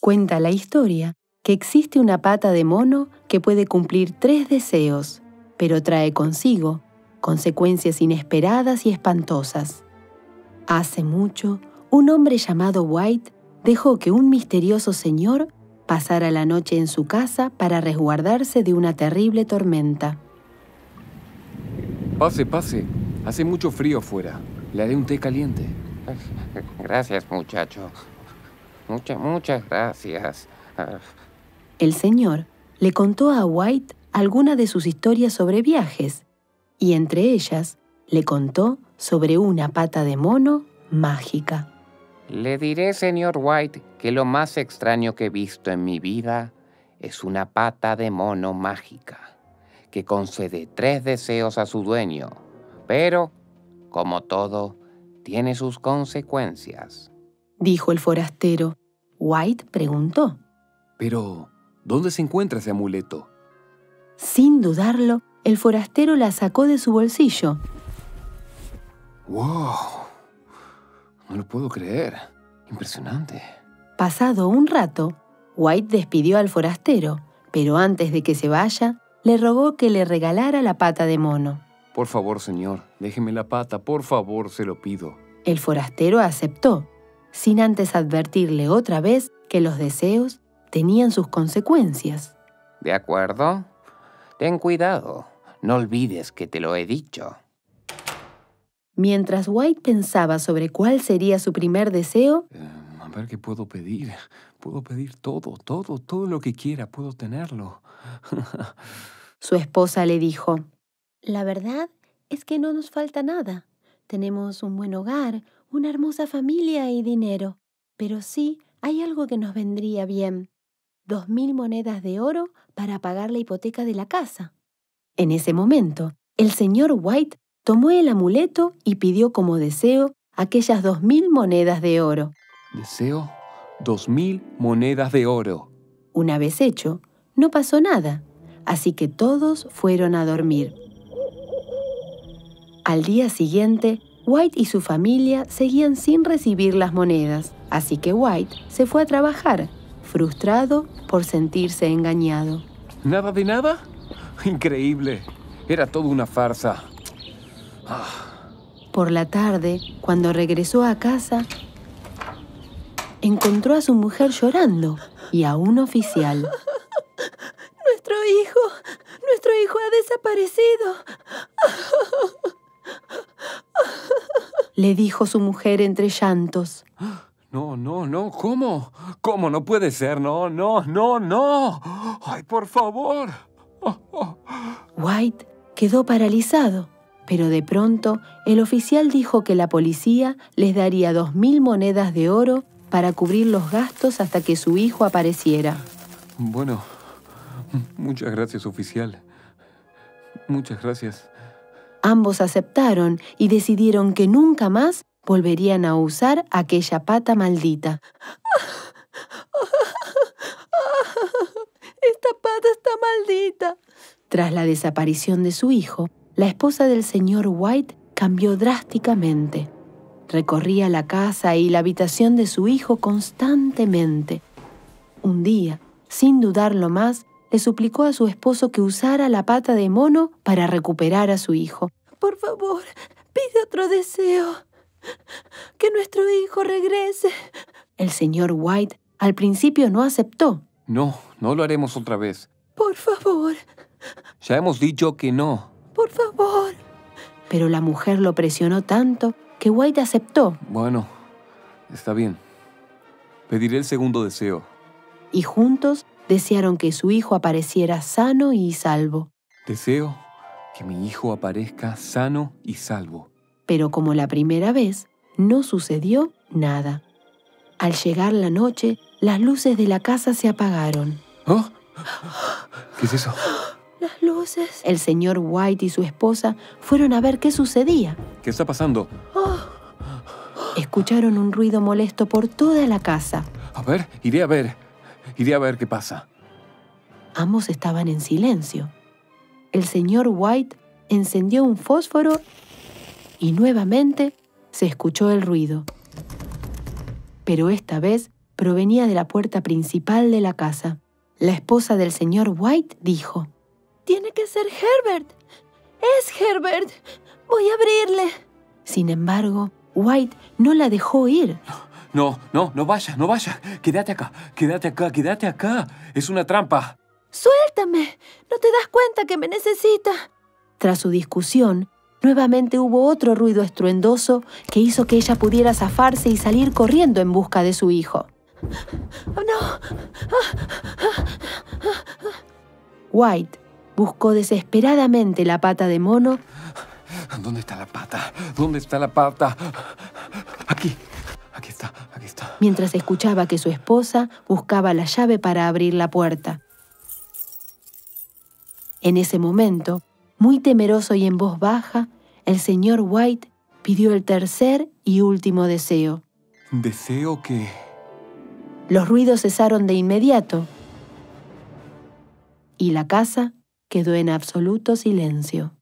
Cuenta la historia que existe una pata de mono que puede cumplir 3 deseos, pero trae consigo consecuencias inesperadas y espantosas. Hace mucho, un hombre llamado White dejó que un misterioso señor pasara la noche en su casa para resguardarse de una terrible tormenta. Pase, pase. Hace mucho frío afuera. Le haré un té caliente. Gracias, muchacho. Muchas gracias. El señor le contó a White algunas de sus historias sobre viajes, y entre ellas le contó sobre una pata de mono mágica. Le diré, señor White, que lo más extraño que he visto en mi vida es una pata de mono mágica, que concede 3 deseos a su dueño, pero, como todo, tiene sus consecuencias. Dijo el forastero. White preguntó. Pero, ¿dónde se encuentra ese amuleto? Sin dudarlo, el forastero la sacó de su bolsillo. ¡Wow! No lo puedo creer. Impresionante. Pasado un rato, White despidió al forastero, pero antes de que se vaya, le rogó que le regalara la pata de mono. Por favor, señor, déjeme la pata, por favor, se lo pido. El forastero aceptó, sin antes advertirle otra vez que los deseos tenían sus consecuencias. ¿De acuerdo? Ten cuidado. No olvides que te lo he dicho. Mientras White pensaba sobre cuál sería su primer deseo, A ver qué puedo pedir. Puedo pedir todo lo que quiera. Puedo tenerlo. su esposa le dijo: «La verdad es que no nos falta nada. Tenemos un buen hogar, una hermosa familia y dinero. Pero sí hay algo que nos vendría bien. 2.000 monedas de oro para pagar la hipoteca de la casa». En ese momento, el señor White tomó el amuleto y pidió como deseo aquellas 2.000 monedas de oro. Deseo 2.000 monedas de oro. Una vez hecho, no pasó nada, así que todos fueron a dormir. Al día siguiente, White y su familia seguían sin recibir las monedas, así que White se fue a trabajar, frustrado por sentirse engañado. ¿Nada de nada? Increíble. Era toda una farsa. Por la tarde, cuando regresó a casa, encontró a su mujer llorando y a un oficial. Nuestro hijo ha desaparecido», le dijo su mujer entre llantos. No, ¿cómo? ¿Cómo? No puede ser, no. ¡Ay, por favor! White quedó paralizado, pero de pronto el oficial dijo que la policía les daría 2.000 monedas de oro para cubrir los gastos hasta que su hijo apareciera. Bueno, muchas gracias, oficial. Muchas gracias. Ambos aceptaron y decidieron que nunca más volverían a usar aquella pata maldita. «Esta pata está maldita». Tras la desaparición de su hijo, la esposa del señor White cambió drásticamente. Recorría la casa y la habitación de su hijo constantemente. Un día, sin dudarlo más, le suplicó a su esposo que usara la pata de mono para recuperar a su hijo. «Por favor, pide otro deseo. Que nuestro hijo regrese». El señor White al principio no aceptó. No lo haremos otra vez. «Por favor». Ya hemos dicho que no. «Por favor». Pero la mujer lo presionó tanto que White aceptó. Bueno, está bien. Pediré el segundo deseo. Y juntos desearon que su hijo apareciera sano y salvo. Deseo que mi hijo aparezca sano y salvo. Pero como la primera vez, no sucedió nada. Al llegar la noche, las luces de la casa se apagaron. ¿Oh? ¿Qué es eso? «Las luces». El señor White y su esposa fueron a ver qué sucedía. ¿Qué está pasando? Escucharon un ruido molesto por toda la casa. A ver, iré a ver qué pasa. Ambos estaban en silencio. El señor White encendió un fósforo y nuevamente se escuchó el ruido. Pero esta vez provenía de la puerta principal de la casa. La esposa del señor White dijo: «Tiene que ser Herbert. ¡Es Herbert! Voy a abrirle». Sin embargo, White no la dejó ir. No vaya, no vaya. Quédate acá, quédate acá, quédate acá. Es una trampa. «¡Suéltame! ¿No te das cuenta que me necesita?». Tras su discusión, nuevamente hubo otro ruido estruendoso que hizo que ella pudiera zafarse y salir corriendo en busca de su hijo. «¡No!». White buscó desesperadamente la pata de mono. ¿Dónde está la pata? ¿Dónde está la pata? Aquí. Aquí está, aquí está. Mientras escuchaba que su esposa buscaba la llave para abrir la puerta. En ese momento, muy temeroso y en voz baja, el señor White pidió el tercer y último deseo. ¿Deseo qué? Los ruidos cesaron de inmediato y la casa quedó en absoluto silencio.